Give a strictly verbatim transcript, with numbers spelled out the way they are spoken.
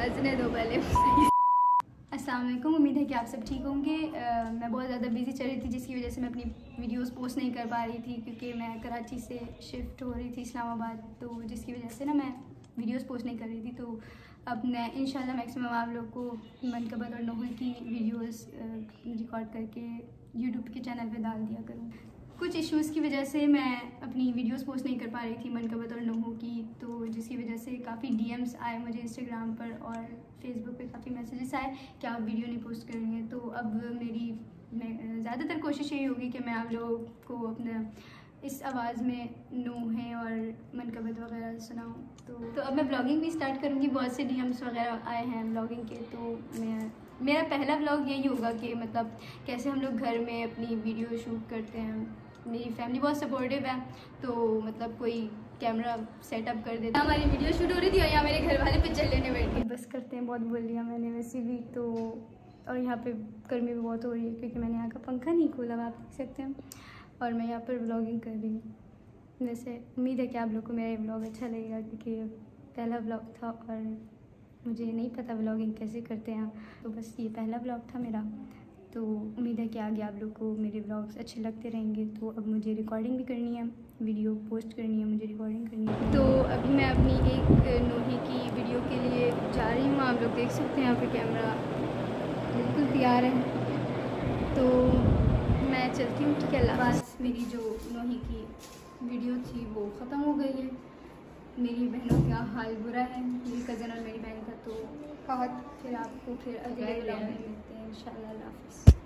हंसने दो पहले। अस्सलाम वालेकुम, उम्मीद है कि आप सब ठीक होंगे। uh, मैं बहुत ज़्यादा बिज़ी चल रही थी जिसकी वजह से मैं अपनी वीडियोस पोस्ट नहीं कर पा रही थी, क्योंकि मैं कराची से शिफ्ट हो रही थी इस्लामाबाद, तो जिसकी वजह से ना मैं वीडियोस पोस्ट नहीं कर रही थी। तो अब मैं इंशाल्लाह मैक्सिमम आप लोग को मनकबत और नोहल की वीडियोस रिकॉर्ड करके यूट्यूब के चैनल पे डाल दिया करूँ। कुछ इश्यूज़ की वजह से मैं अपनी वीडियोस पोस्ट नहीं कर पा रही थी मनकबत और नोहो की, तो जिसकी वजह से काफ़ी डीएम्स आए मुझे इंस्टाग्राम पर और फेसबुक पे काफ़ी मैसेजेस आए कि आप वीडियो नहीं पोस्ट कर रही हैं। तो अब मेरी मैं ज़्यादातर कोशिश यही होगी कि मैं आप लोगों को अपना इस आवाज़ में नोहे और मनकबत वगैरह सुनाऊँ। तो तो अब मैं ब्लॉगिंग भी स्टार्ट करूँगी। बहुत से डीएम्स वगैरह आए हैं ब्लॉगिंग के, तो मैं मेरा पहला ब्लॉग यही होगा कि मतलब कैसे हम लोग घर में अपनी वीडियो शूट करते हैं। मेरी फैमिली बहुत सपोर्टिव है, तो मतलब कोई कैमरा सेटअप कर देता। हमारी वीडियो शूट हो रही थी और यहाँ मेरे घर वाले पिक्चर लेने बैठ गए। बस करते हैं, बहुत बोल लिया मैंने वैसे भी तो। और यहाँ पे गर्मी भी बहुत हो रही है क्योंकि मैंने यहाँ का पंखा नहीं खोला, आप देख सकते हैं। और मैं यहाँ पर व्लॉगिंग कर रही हूँ। वैसे उम्मीद है कि आप लोग को मेरा ये व्लॉग अच्छा लगेगा, क्योंकि पहला व्लॉग था और मुझे नहीं पता व्लॉगिंग कैसे करते हैं, तो बस ये पहला व्लॉग था मेरा। तो उम्मीद है कि आगे आप लोग को मेरे व्लॉग्स अच्छे लगते रहेंगे। तो अब मुझे रिकॉर्डिंग भी करनी है, वीडियो पोस्ट करनी है, मुझे रिकॉर्डिंग करनी है। तो अभी मैं अपनी एक नोहे की वीडियो के लिए जा रही हूँ। आप लोग देख सकते हैं यहाँ पे कैमरा बिल्कुल तैयार है, तो मैं चलती हूँ। ठीक है, अल्लाह हाफ़िज़। मेरी जो नोहे की वीडियो थी वो ख़त्म हो गई है। मेरी बहनों का हाल बुरा है, मेरी कज़न और मेरी बहन का। तो बहुत फिर आपको फिर अगले व्लॉग में मिलते हैं इंशाल्लाह। अल्लाह हाफ़िज़।